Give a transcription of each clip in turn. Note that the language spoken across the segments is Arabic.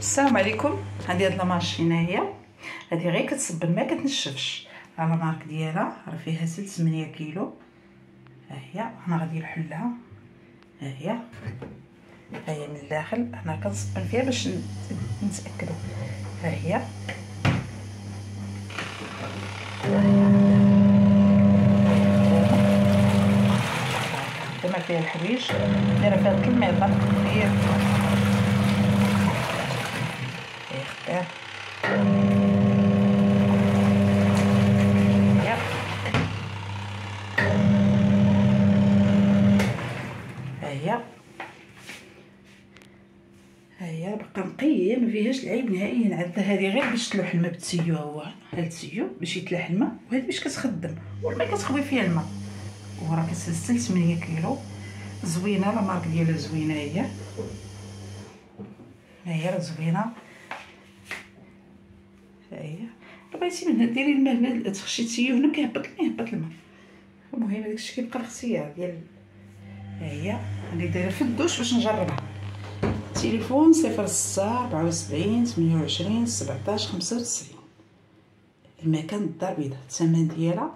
السلام عليكم. عندي هاد لاماشين هي هادي غير كتصبن ما كتنشفش. ها لا مارك ديالها راه فيها 8 كيلو. ها هي انا غادي نحلها. ها هي من الداخل انا كنصبن فيها باش نتاكدوا. ها هي كما فيها الحوايج دايره فيها 3 الميطان كبير يختار. ها هي بقى نقيه ما فيهاش العيب نهائيا. عندها هذه غير باش تلوح الماء بالتسيو. هو هاد التسيو باش يتلاح الماء وهذه باش كتخدم والماء كتخوي فيها الماء. وراه كتهز 8 كيلو. زوينه لا مارك ديالها زوينه. هي راه زوينه. ها هي بغيتي منها ديري الماء تخشي التسيو هنا كيهبط الماء. المهم داكشي كيبقى الاختيار ديال. ها هي اللي دايره في الدوش باش نجربها. تليفون 06 74 28 17 95. المكان الدار البيضاء. الثمن ديالها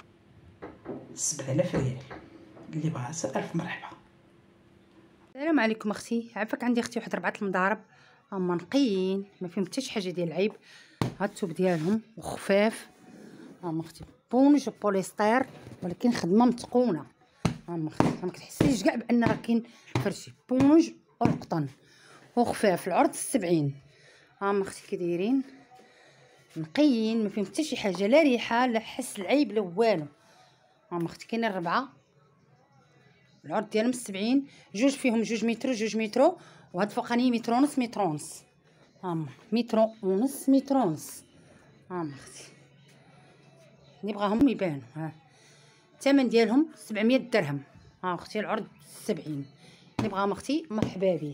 7000 ريال. اللي بغاها الف مرحبا. السلام عليكم اختي. عافاك عندي اختي واحد 4 المضارب هما نقيين ما فيهم حتى شي حاجه ديال العيب. هاد الثوب ديالهم وخفاف. هما اختي بونج بوليستير ولكن خدمه متقونه. هما اختي ما كتحسيش كاع بان راه كاين فرشي بونج والقطن وخفاف. العرض 70. هما اختي كي دايرين نقيين ما فيهم حتى شي حاجه لا ريحه لا حس العيب لا والو. هما اختي كاينين 4. العرض ديالهم 70. جوج فيهم 2 متر 2 متر وهاد فوقاني متر ونص متر ونص. هما متر ونص متر ونص. هما اختي اللي بغاهم يبانوا. ها الثمن ديالهم 700 درهم. ها اختي العرض 70. اللي بغاهم اختي مرحبا به.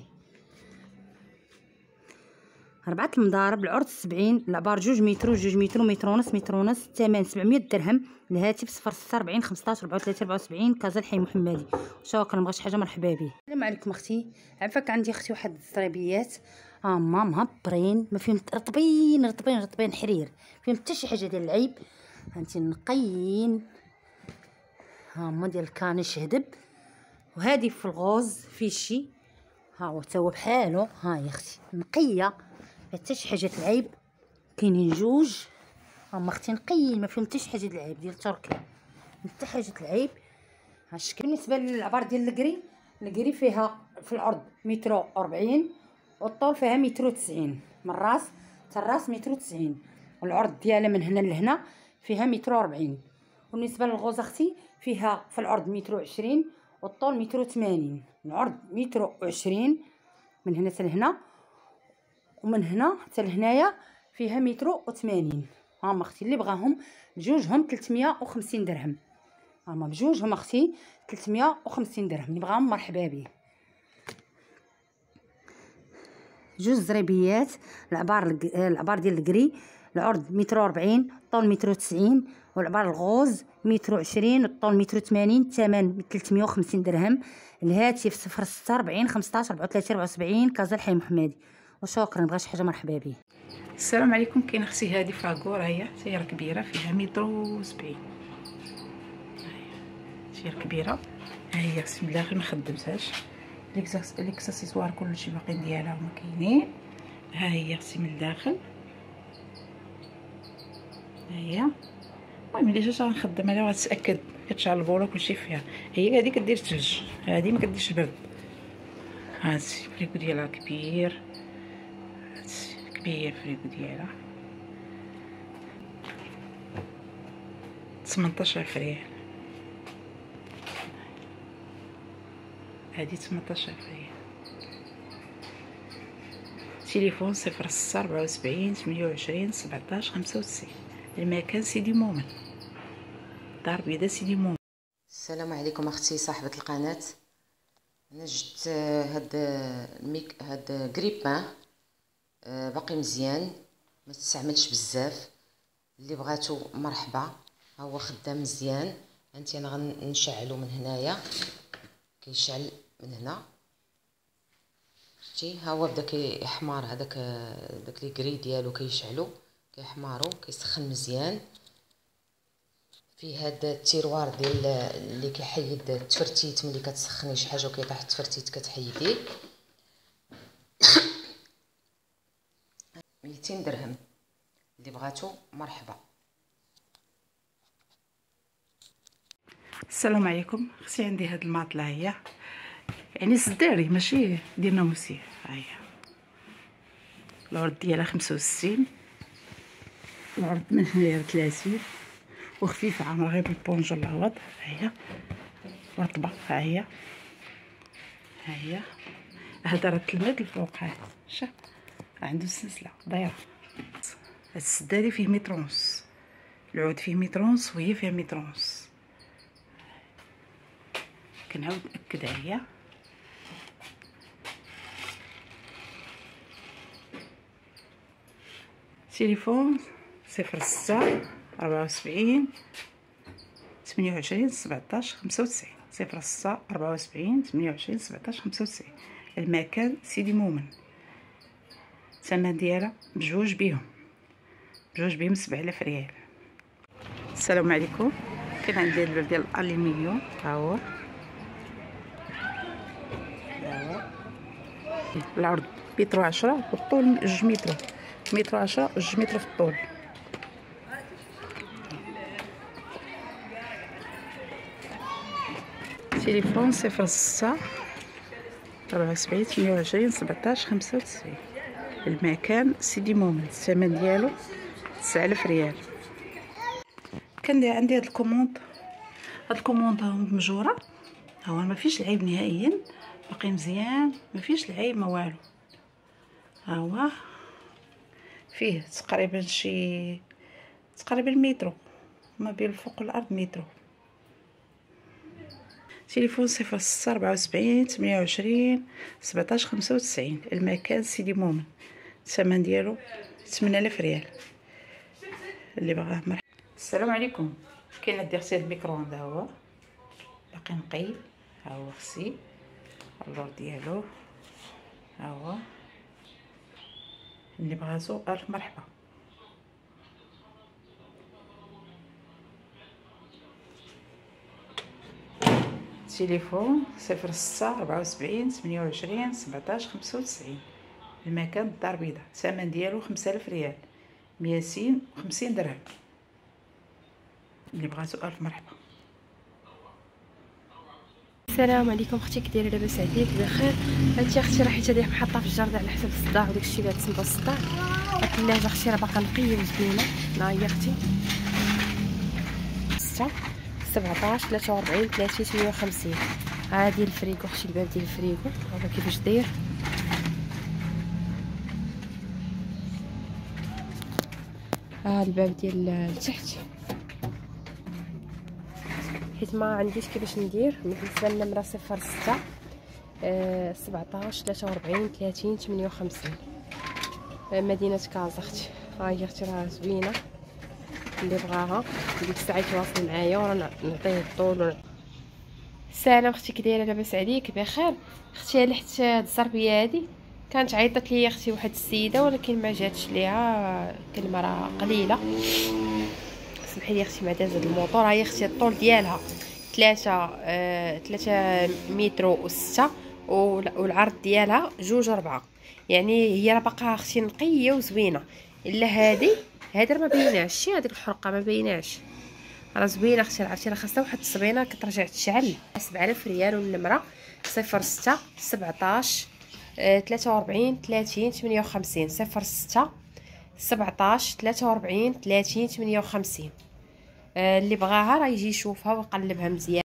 4 المضارب العرض 70. العبار 2 متر 2 متر متر ونص متر ونص. الثمن 700 درهم. الهاتف 046 15 34 74 كازا الحي محمدي. شكرا. مبغاش حاجه مرحبا به. السلام عليكم اختي. عفاك عندي اختي واحد الزريبيات هما مهبرين ما فيهم رطبين حرير فيهم حتى شي حاجه ديال العيب. هانتي نقيين هما ديال الكانش هدب. وهذه في الغوز في شي ها هو تا هو بحالو. ها يا اختي نقيه حتى شي حاجه العيب. كاينين 2 هما اختي نقيين ما فيهم حتى شي حاجه العيب ديال تركيا حتى حاجه العيب. ها الشكل بالنسبه للعبار ديال الكري فيها في العرض متر 40 والطول فيها متر 90 من الراس حتى الراس متر 90. والعرض ديالها من هنا لهنا فيها متر 40. وبالنسبه للغوز اختي فيها في العرض متر 20 والطول متر 80. العرض متر 20 من هنا حتى لهنا ومن هنا حتى لهنايا فيها متر 80. هما اختي اللي بغاهم بجوجهم 350 درهم. هما بجوجهم اختي 350 درهم. اللي بغاهم مرحبا به. 2 زريبيات العبار ديال الكري العرض متر 40 الطول متر 90 والعبار الغوز متر 20 والطول متر 80. الثمن 350 درهم. الهاتف 046 15 34 74 كازا الحي محمدي. وشكرا. مبغاش حاجه مرحبا به. السلام عليكم. كاين اختي هذه فاكور هي سياره كبيره فيها متر 70. سياره كبيره. ها هي اختي من الداخل ما خدمتهاش. ليكسسوار كلشي باقي ديالها هما كاينين. ها هي اختي من الداخل. ها هي المهم اللي جات غنخدم عليها وغتاكد كتشعل البوله كلشي فيها. هي هذه كدير الثلج هذه ما كديرش البرد. هانتي الفريكو ديالها كبير الفريكو ديالها 18000 ريال. هذه 18000 ريال. تليفون 06 74 28 17 95. المكان سيدي مومن دار بيضاء سيدي مومن. السلام عليكم اختي صاحبه القناه. انا جبت هاد غريبان باقي مزيان ما تستعملش بزاف. اللي بغاتو مرحبا. ها هو خدام مزيان. انت انا غنشعلو من هنايا كيشعل من هنا شفتي ها هو بدا كيحمر، هذاك داك لي كري ديالو كيشعلو كيحمرو كيسخن مزيان. فيه هاد التيروار ديال اللي كيحيد التفرتيت ملي كتسخني شي حاجه وكيطيح التفرتيت كتحيديه. 200 درهم اللي بغاتو مرحبا. السلام عليكم. اختي عندي هاد الماطله هي يعني صداري ماشي ديال ناموسيه. ها هي العرض ديالها 65، العرض من هنايا 30 وخفيفه عامره غير بالبونجو العوض. ها هي ورطبه. ها هي هذا راه تلماد الفوق. ها شوف عنده السلسله دايره. هاد السداري فيه مترونس، العود فيه مترونس وهي فيها مترونس. كنعاود ناكد عليا. تليفون 06 74 28 17 95 06 74 28 17 95. المكان سيدي مومن. الثمن ديالها بجوج بهم 7000 ريال. السلام عليكم. كاين عندي الباب ديال الالومنيوم. ها هو العرض متر 10 والطول 2 متر، متر 10 و2 متر في الطول. تليفون 06 74 28 17 95. المكان سيدي مومن. الثمن ديالو 9000 ريال. كان عندي هاد الكوموند، هاد الكوموند مجوره. ها هو ما فيش العيب نهائيا، باقي مزيان ما فيش العيب ما والو. ها هو فيه تقريبا مترو، ما بين الفوق والارض مترو. تليفون 06 74 28 17 95. المكان سيدي مومن. الثمن ديالو 8000 ريال. اللي بغاه مرحبا. السلام عليكم. كاين عندي غسيل الميكرووند. ها هو باقي نقي. ها هو خصي اللور ديالو. ها هو اللي بغاتو الف مرحبا. تليفون 06 74 28 17 95. المكان الدار البيضاء. الثمن ديالو 5000 ريال 250 درهم. اللي بغاتو الف مرحبا. السلام عليكم. اختي كي دايره؟ لاباس عليك؟ بخير. هانتي اختي راه حيت هادي محطه في الجرده على حسب الصداع وداكشي اللي تسمى الصداع. الثلاجه اختي راه باقا نقيه وزوينه. ها هي اختي 6 17 43 30 58. هادي الفريكو اختي، الباب ديال الفريكو هذا كيفاش داير. الباب ديال التحت حيت ما عنديش كيفاش ندير. بالنسبه للنمره 06 17 43 30 58 مدينه كازا اختي. ها هي اختي راه زوينه، اللي بغاها ديك الساعه يتواصل معايا وراه نعطيه الطول. السلام اختي كي دايره؟ لاباس عليك؟ بخير. اختي لحت هاد الزربيه هادي كانت عيطت لي اختي واحد السيده ولكن ما جاتش ليها كلمه راه قليله. سمحي لي اختي مع داز هاد الموطور. هي اختي الطول ديالها 3 متر و6 والعرض ديالها 2.4. يعني هي راه باقا اختي نقيه وزوينه. الا هادي راه ما بيناش هذيك الحرقه، ما بيناش راه زوينه اختي. عرفتي راه خاصها واحد التصبينه كترجع تشعل. 7000 ريال. والنمره 06 17 43 30 58 06 17 43 30 58. اللي بغاها راه يجي يشوفها ويقلبها مزيان.